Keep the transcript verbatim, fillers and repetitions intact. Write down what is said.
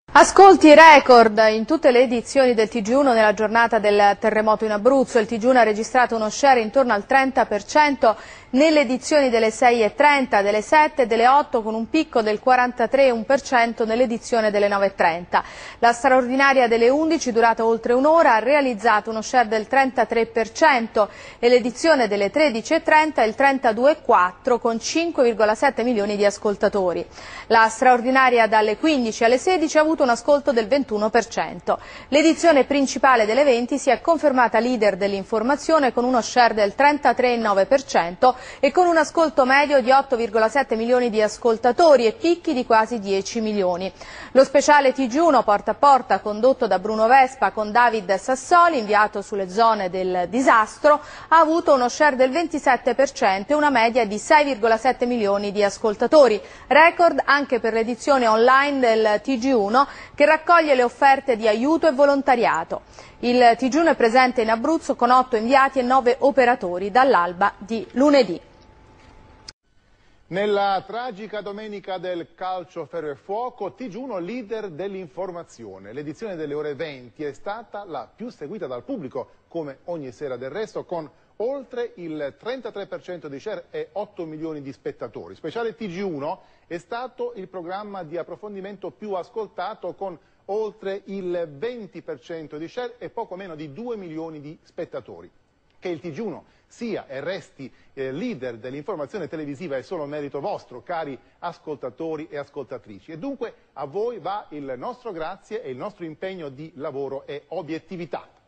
Ascolti record in tutte le edizioni del T G uno nella giornata del terremoto in Abruzzo. Il T G uno ha registrato uno share intorno al trenta per cento nelle edizioni delle sei e trenta, delle sette e delle otto, con un picco del quarantatré virgola uno per cento nell'edizione delle nove e trenta. La straordinaria delle undici, durata oltre un'ora, ha realizzato uno share del trentatré per cento e l'edizione delle tredici e trenta il trentadue virgola quattro per cento con cinque virgola sette milioni di ascoltatori. La straordinaria dalle quindici alle sedici ha avuto un ascolto del ventuno per cento. L'edizione principale delle venti si è confermata leader dell'informazione con uno share del trentatré virgola nove per cento e con un ascolto medio di otto virgola sette milioni di ascoltatori e picchi di quasi dieci milioni. Lo speciale T G uno porta a porta, condotto da Bruno Vespa con David Sassoli, inviato sulle zone del disastro, ha avuto uno share del ventisette per cento e una media di sei virgola sette milioni di ascoltatori. Record anche per l'edizione online del T G uno, che raccoglie le offerte di aiuto e volontariato. Il T G uno è presente in Abruzzo con otto inviati e nove operatori dall'alba di lunedì. Nella tragica domenica del calcio ferro e fuoco, T G uno leader dell'informazione. L'edizione delle ore venti è stata la più seguita dal pubblico, come ogni sera del resto, con oltre il trentatré per cento di share e otto milioni di spettatori. Speciale T G uno è stato il programma di approfondimento più ascoltato, con oltre il venti per cento di share e poco meno di due milioni di spettatori. Che il T G uno sia e resti eh, leader dell'informazione televisiva è solo merito vostro, cari ascoltatori e ascoltatrici. E dunque a voi va il nostro grazie e il nostro impegno di lavoro e obiettività.